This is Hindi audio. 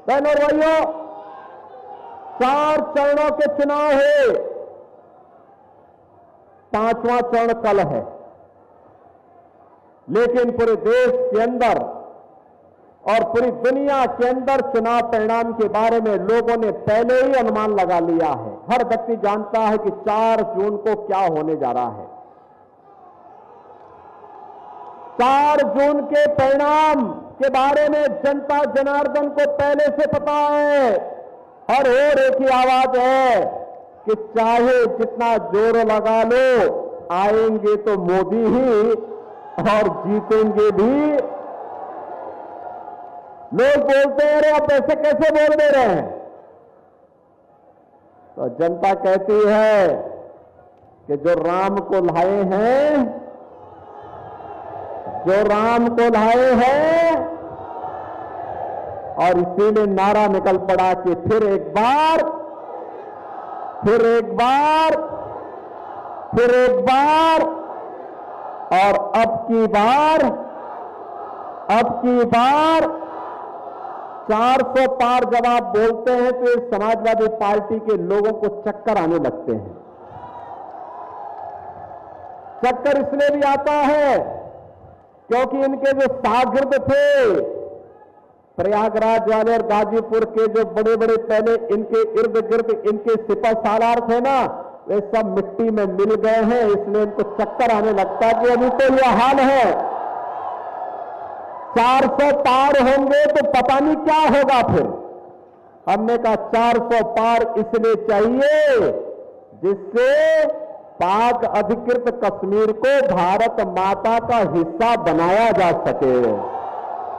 बहनों और भाइयों, 4 चरणों के चुनाव है, 5वां चरण कल है। लेकिन पूरे देश के अंदर और पूरी दुनिया के अंदर चुनाव परिणाम के बारे में लोगों ने पहले ही अनुमान लगा लिया है। हर व्यक्ति जानता है कि 4 जून को क्या होने जा रहा है। 4 जून के परिणाम के बारे में जनता जनार्दन को पहले से पता है और एक ही आवाज है कि चाहे जितना जोर लगा लो, आएंगे तो मोदी ही और जीतेंगे भी। लोग बोलते हैं अरे आप ऐसे कैसे बोल दे रहे हैं, तो जनता कहती है कि जो राम को लाए हैं, जो राम को लाए हैं, और इसीलिए नारा निकल पड़ा कि फिर एक बार, फिर एक बार, फिर एक बार, और अब की बार, अब की बार 400 पार जब आप बोलते हैं तो इस समाजवादी पार्टी के लोगों को चक्कर आने लगते हैं। चक्कर इसलिए भी आता है क्योंकि इनके जो शागिर्द थे, प्रयागराज वाले और गाजीपुर के जो बड़े बड़े पहले इनके इर्द गिर्द इनके सिपह सालार थे ना, वे सब मिट्टी में मिल गए हैं। इसलिए इनको चक्कर आने लगता है कि अभी तो यह हाल है, 400 पार होंगे तो पता नहीं क्या होगा फिर। हमने कहा 400 पार इसलिए चाहिए जिससे पाक अधिकृत कश्मीर को भारत माता का हिस्सा बनाया जा सके।